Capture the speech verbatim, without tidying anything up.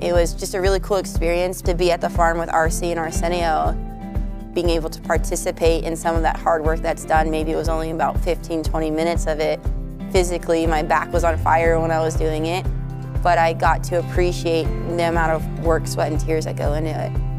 It was just a really cool experience to be at the farm with R C and Arsenio, being able to participate in some of that hard work that's done. Maybe it was only about fifteen, twenty minutes of it. Physically, my back was on fire when I was doing it, but I got to appreciate the amount of work, sweat, and tears that go into it.